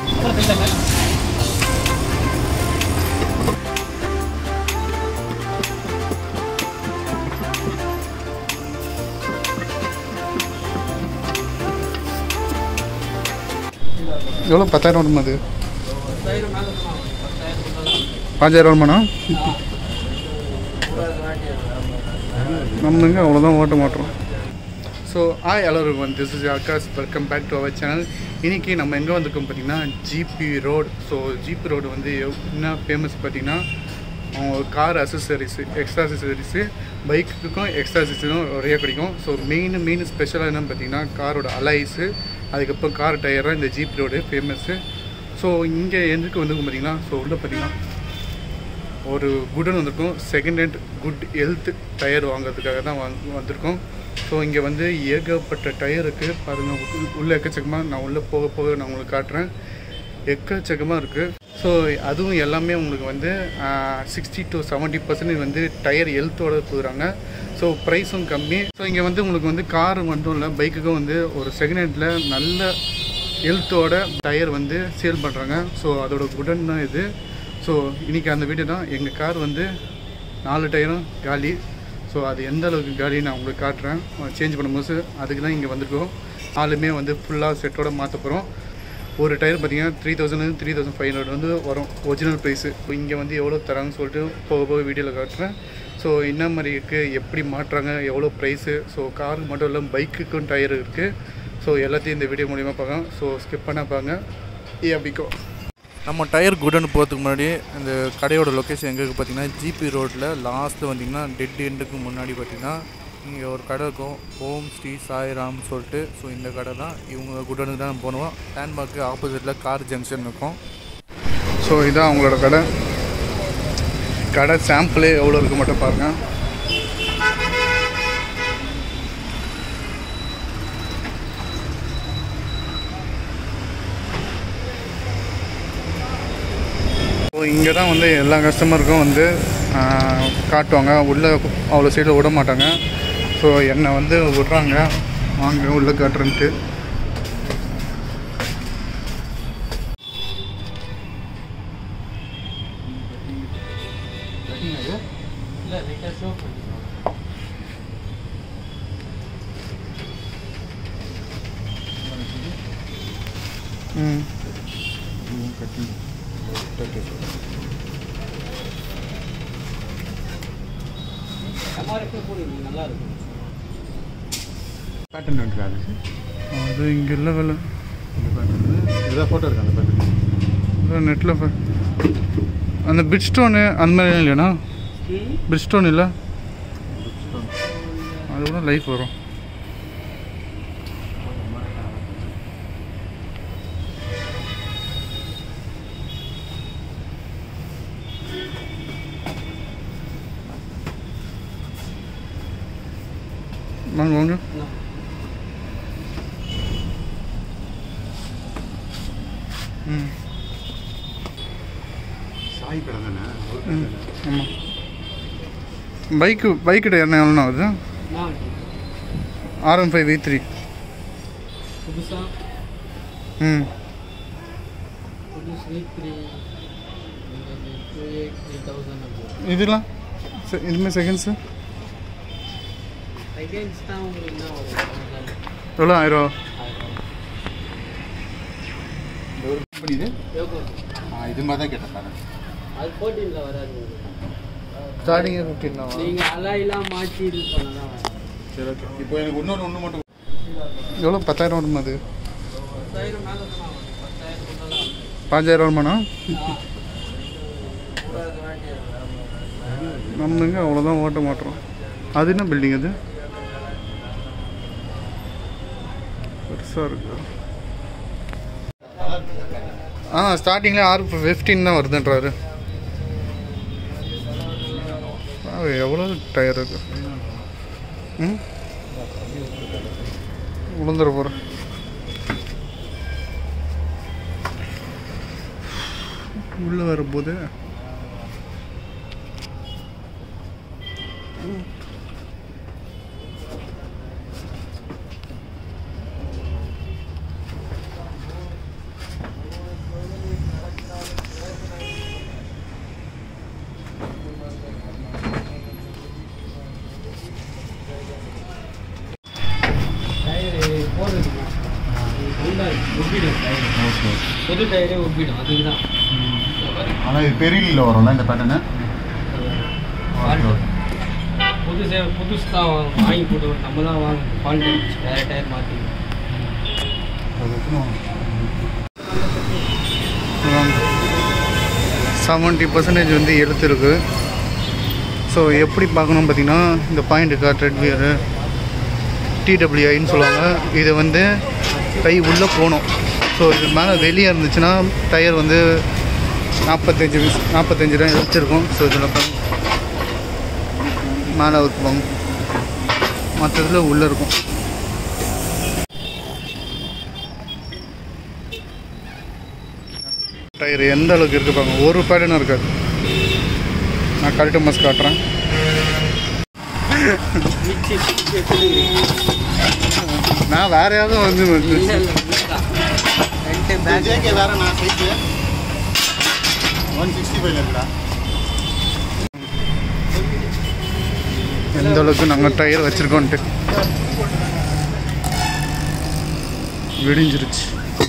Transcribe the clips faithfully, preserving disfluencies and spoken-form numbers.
எவ்வளோ பத்தாயிரம் வருமா அது? பாஞ்சாயிரம் வருமாண்ணா? நம்ம இங்கே அவ்வளோதான் ஓட்ட மாட்டோம். ஸோ ஹாய் எல்லோருக்கும், this is Akash. Welcome back to our channel. இன்றைக்கி நம்ம எங்கே வந்திருக்கோம் பார்த்திங்கன்னா GB road. So GB road வந்து என்ன ஃபேமஸ் பார்த்திங்கன்னா கார் அசசரிஸு, எக்ஸ்ட்ரா அசசரிஸு, பைக்குக்கும் எக்ஸ்ட்ரா அசசரிஸும் நிறைய கிடைக்கும். ஸோ மெயின் மெயின் ஸ்பெஷலாக என்னென்னு பார்த்திங்கன்னா காரோட அலைஸு, அதுக்கப்புறம் கார் டயராக இந்த ஜிபி ரோடு ஃபேமஸ்ஸு. ஸோ இங்கே எதுக்கு வந்துருக்கும் பார்த்திங்கன்னா, ஸோ உள்ள பார்த்திங்கன்னா ஒரு குடன் வந்திருக்கும். Second hand good health tyre வாங்கிறதுக்காக தான் வாங்க வந்திருக்கோம். ஸோ இங்கே வந்து ஏகப்பட்ட டயருக்கு பாருங்கள், உள்ளே எக்கச்சக்கமாக, நான் உள்ளே போக போக நான் உங்களுக்கு காட்டுறேன், எக்கச்சக்கமாக இருக்குது. ஸோ அதுவும் எல்லாமே உங்களுக்கு வந்து சிக்ஸ்டி டு செவன்ட்டி பர்சன்டேஜ் வந்து டயர் ஹெல்த்தோடு போகிறாங்க. ஸோ ப்ரைஸும் கம்மி. ஸோ இங்கே வந்து உங்களுக்கு வந்து கார் மட்டும் இல்லை, பைக்குக்கும் வந்து ஒரு செகண்ட் ஹேண்டில் நல்ல ஹெல்த்தோட டயர் வந்து சேல் பண்ணுறாங்க. ஸோ அதோட குடன் தான் இது. ஸோ இன்றைக்கி அந்த வீடியோ தான். எங்கள் கார் வந்து நாலு டயரும் காலி. ஸோ அது எந்த அளவுக்கு காலி நான் உங்களுக்கு காட்டுறேன். சேஞ்ச் பண்ணும்போது அதுக்கு தான் இங்கே வந்திருக்கோம். ஆளுமே வந்து ஃபுல்லாக செட்டோட மாற்ற போகிறோம். ஒரு டயர் பார்த்திங்கன்னா three thousand three thousand five hundred வந்து வரும் ஒரிஜினல் ப்ரைஸு. இங்கே வந்து எவ்வளோ தராங்கன்னு சொல்லிட்டு போக போக வீடியோவில் காட்டுறேன். ஸோ என்ன மாதிரி இருக்குது, எப்படி மாட்டுறாங்க, எவ்வளோ ப்ரைஸு. ஸோ காருக்கு மட்டும் இல்லை, பைக்குக்கும் டயர் இருக்குது. ஸோ எல்லாத்தையும் இந்த வீடியோ மூலிமா பார்க்கலாம். ஸோ ஸ்கிப் பண்ண பாருங்க. ஏ அப்படிக்கோ நம்ம டயர் குடன்னு போகிறதுக்கு முன்னாடி இந்த கடையோட லொக்கேஷன் எங்கே இருக்குது பார்த்திங்கன்னா ஜிபி ரோட்டில் லாஸ்ட்டில் பார்த்திங்கன்னா டெட் எண்டுக்கு முன்னாடி பார்த்திங்கன்னா இங்கே ஒரு கடை இருக்கும், ஓம் ஸ்ரீ சாய் ராம் சொல்லிட்டு. ஸோ இந்த கடை தான், இவங்க குடனுக்கு தான் போனோம். லேண்ட்மார்க்கு ஆப்போசிட்டில் கார் ஜங்ஷன் இருக்கும். ஸோ இதான் அவங்களோட கடை. கடை சாம்பிளே எவ்வளோ இருக்குது மட்டும் பாருங்கள். ஸோ இங்கே தான் வந்து எல்லா கஸ்டமருக்கும் வந்து காட்டுவாங்க. உள்ளே அவ்வளோ சைடில் விட மாட்டாங்க. ஸோ என்னை வந்து விட்றாங்க, வாங்க உள்ளே காட்டுறேன்ட்டு. ம் அது இங்கே இல்லை வேலை. இதான் ஃபோட்டோ இருக்கு அந்த பேட்டர்ன் நெட்டில். அந்த பிட் ஸ்டோனு அந்த மாதிரி இல்லையாண்ணா? பிட் ஸ்டோன் இல்லை, அது கூட லைஃப் வரும். வாங்க வாங்க. ம் சாய் கடை தானே? ம் ஆமாம். பைக்கு பைக்கு டயர்னா எவ்வளோண்ணா ஆகுது? R one five V three. ம் இதெல்லாம் இதுமாதிரி செகண்ட்ஸு எவ்வளோ? ஆயிரம் இது இது மாதிரி தான் கேட்டேன் பாருங்க. அது பதினான்கில் வராது. ஸ்டார்டிங் ஃபிஃப்டீன் தான். நீங்கள் அலையெல்லாம் மாற்றி இது பண்ணலாம். சரி ஓகே. இப்போ எனக்கு இன்னொன்று ஒன்று மட்டும் எவ்வளோ? பத்தாயிரம் வருமா அது? பத்தாயிரம் மேலே தான். பத்தாயிரம் பாஞ்சாயிரம் வருமாண்ணா? நம்ம இங்கே அவ்வளோதான் ஓட்ட மாட்டோம். அது என்ன பில்டிங் அது? பெருசாக இருக்கு. ஆ ஸ்டார்டிங்கில் ஆறு ஃபிஃப்டீன் தான் வருதுன்றாரு. எவ்வளோ டயர் இருக்கு? ம் உளுந்துட போகிறேன். உள்ளே வரும்போது உப்பிடும் டயர். ஓகே புது டயரே உப்பிடும் அதுக்கு தான். ஆனால் இது பெரியல வரும்ல இந்த பேட்டர்னு. ஓகே ஓகே புதுசே புதுசு தான் வாங்கி போட்டு நம்ம தான் வாங்கணும். ஃபால்ட் ஆகிடுச்சு, வேறு டயர் மாற்றி. செவன்ட்டி பர்சன்டேஜ் வந்து எடுத்துருக்கு. ஸோ எப்படி பார்க்கணும் பார்த்தீங்கன்னா இந்த பாயிண்ட் கார் ரெட் வியரு டிடபிள்யூஐன்னு சொல்லுவாங்க. இது வந்து கை உள்ளே போகணும். ஸோ இது மேலே வெளியே இருந்துச்சுன்னா டயர் வந்து நாற்பத்தஞ்சு நாற்பத்தஞ்சு ரூபா வச்சுருக்கோம். ஸோ இதில் மேலே இருக்குவாங்க, மற்றதில் உள்ளே இருக்கும். டயர் எந்த அளவுக்கு இருக்குது பாருங்க, ஒரு பேட்டர்னும் இருக்காது. நான் கரெக்டாக மஸ் காட்டுறேன். நான் வேற யாரும் வந்து எந்த அளவுக்கு நாங்கள் டயர் வச்சுருக்கோன்ட்டு விடிஞ்சிருச்சு.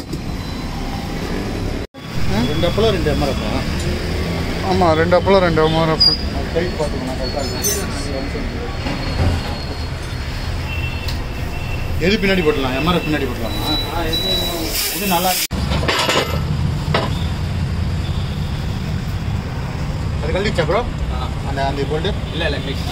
ரெண்டு அப்பளம் ரெண்டு எம்ஆர்எஃப். ஆமாம், ரெண்டு அப்பளம் ரெண்டு எம்ஆர்எஃப். கைட் பார்த்துக்கணும் கரெக்டாக. எது பின்னாடி போட்டலாம்? எம்ஆர்எஃப் பின்னாடி போட்டலாமா? இது நல்லா இருக்கு. அது கழிச்சா ப்ரோ அந்த அந்த போட்டு இல்லை இல்லை மிக்ஸ்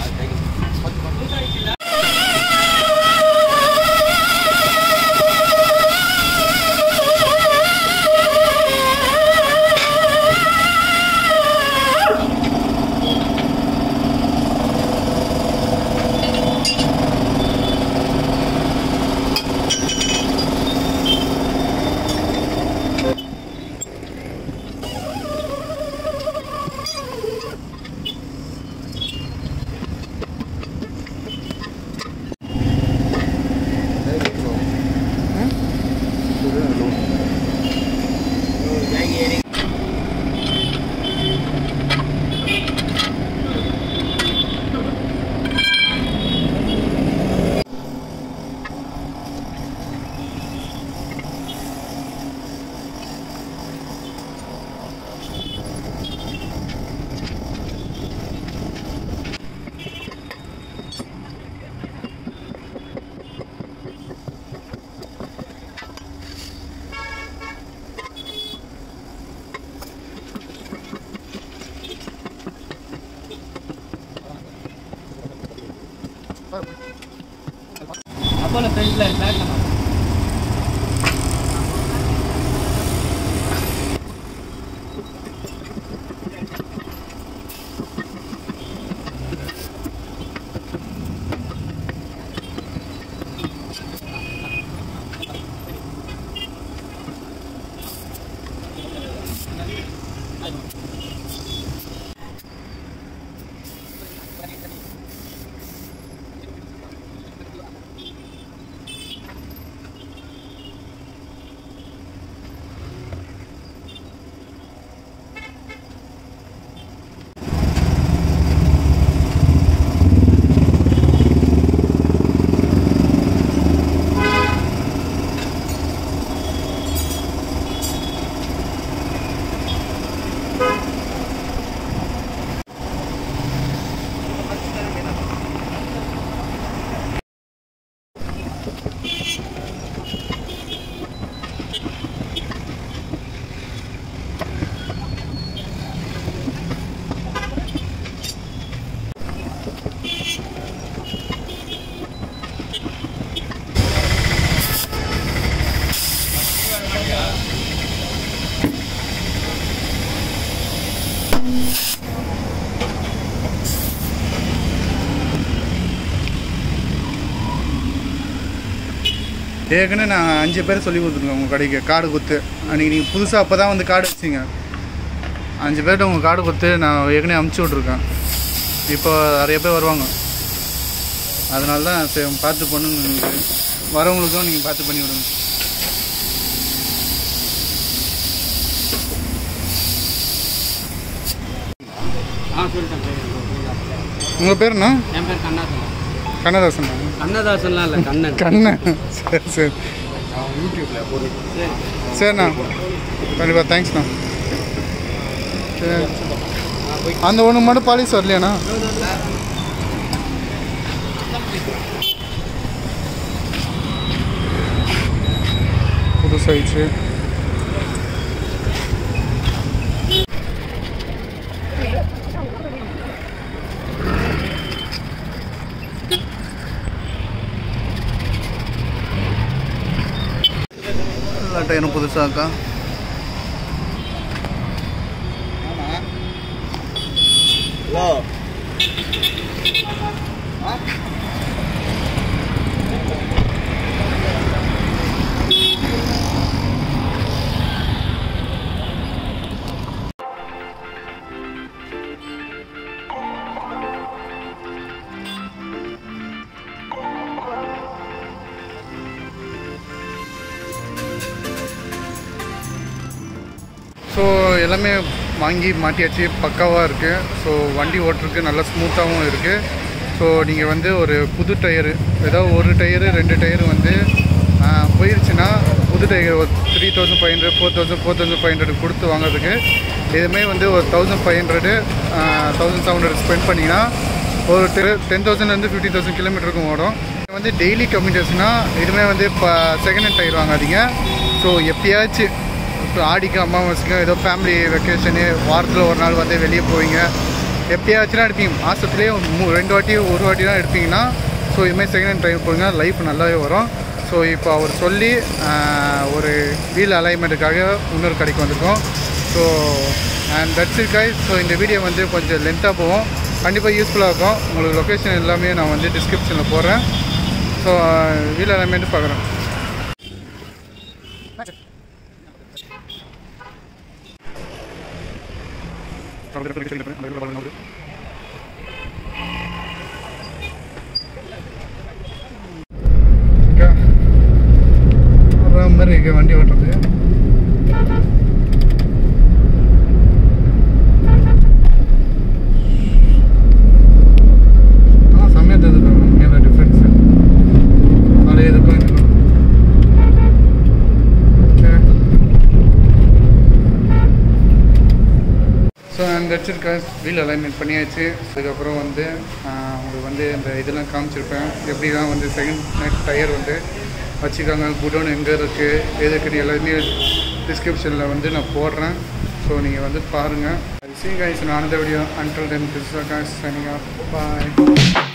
அப்போல ஃப்ரெண்ட்ல பேக்ல ஏற்கனவே நான் அஞ்சு பேர் சொல்லி கொடுத்துருக்கேன் உங்கள் கடைக்கு கார்டு கொடுத்து. அன்றைக்கி நீங்கள் புதுசாக அப்போ தான் வந்து கார்டு வச்சிங்க. அஞ்சு பேர்கிட்ட உங்கள் கார்டு கொடுத்து நான் ஏற்கனவே அமுச்சு விட்ருக்கேன். இப்போ நிறைய பேர் வருவாங்க, அதனால தான் சரி பார்த்து பண்ணுங்க. வரவங்களுக்கும் நீங்கள் பார்த்து பண்ணி விடுங்க. ஆ சொல்லிட்டேன். உங்கள் பேர் என்ன? என் பேர் கண்ணாசன். கண்ணதாசன். கண்ணதாசன்லாம் இல்லை, கண்ணன். கண்ணன். சரி சரி. நான் யூடியூப்பில் போட்டு சரிண்ணா கண்டிப்பாக தேங்க்ஸ்ண்ணா சரி அந்த ஒன்று மட்டும் பாலிஸ் வரலையாண்ணா புதுசாயிடுச்சு எல்லா டயரும் புதுசாக்கா ஹலோ ஸோ எல்லாமே வாங்கி மாட்டியாச்சு பக்காவாக இருக்குது ஸோ வண்டி ஓட்டுறதுக்கு நல்லா ஸ்மூத்தாகவும் இருக்குது ஸோ நீங்கள் வந்து ஒரு புது டயரு ஏதாவது ஒரு டயரு ரெண்டு டயரு வந்து போயிடுச்சுன்னா புது டயர் ஒரு three thousand five hundred four thousand four thousand five hundred கொடுத்து வாங்குறதுக்கு இதுவுமே வந்து ஒரு thousand five hundred thousand seven hundred spend பண்ணிங்கன்னா ஒரு டென் தௌசண்ட்லேருந்து ஃபிஃப்டி தௌசண்ட் கிலோமீட்டருக்கும் ஓடும் வந்து டெய்லி கம்யூட்டர்ஸ்னால் இதுவுமே வந்து இப்போ செகண்ட் ஹேண்ட் டயர் வாங்காதீங்க ஸோ எப்பயாச்சும் இப்போ ஆடிக்கு அமாவாசைக்கும் ஏதோ ஃபேமிலி வெக்கேஷனு வாரத்தில் ஒரு நாள் வந்து வெளியே போவீங்க எப்பயாச்சுன்னா எடுப்பீங்க மாதத்துலேயே மூ ரெண்டு வாட்டி ஒரு வாட்டி தான் எடுப்பீங்கன்னா ஸோ இதுமாதிரி செகண்ட் ஹேண்ட் ட்ரைவ் போங்க லைஃப் நல்லாவே வரும் ஸோ இப்போ அவர் சொல்லி ஒரு வீல் அலைன்மெண்ட்டுக்காக இன்னொரு கடைக்கு வந்திருக்கோம் so and that's it guys so இந்த வீடியோ வந்து கொஞ்சம் லென்த்தாக போகும் கண்டிப்பாக யூஸ்ஃபுல்லாக இருக்கும் உங்களுக்கு லொக்கேஷன் எல்லாமே நான் வந்து டிஸ்கிரிப்ஷனில் போடுறேன் ஸோ வீல் அலைன்மெண்ட்டு பார்க்குறேன் மாதிரி இருக்கு வண்டி ஓட்டுறது ஆ செம்மையாக தெரியுது உண்மையான டிஃப்ரென்ஸ் அதில் எதுக்கும் இதுக்கும் ஸோ அண்ட் வச்சுருக்க வீல் அலைன்மெண்ட் பண்ணியாச்சு அதுக்கப்புறம் வந்து உங்களுக்கு வந்து இந்த இதெல்லாம் காமிச்சிருப்பேன் எப்படிலாம் வந்து செகண்ட் ஹேண்ட் டயர் வந்து வச்சுக்காங்க குடோன் எங்கே இருக்குது எதுக்குன்னு எல்லாருமே டிஸ்கிரிப்ஷனில் வந்து நான் போடுறேன் ஸோ நீங்கள் வந்து பாருங்கள் சீ கைஸ் நான் அந்த video until then this is guys signing off by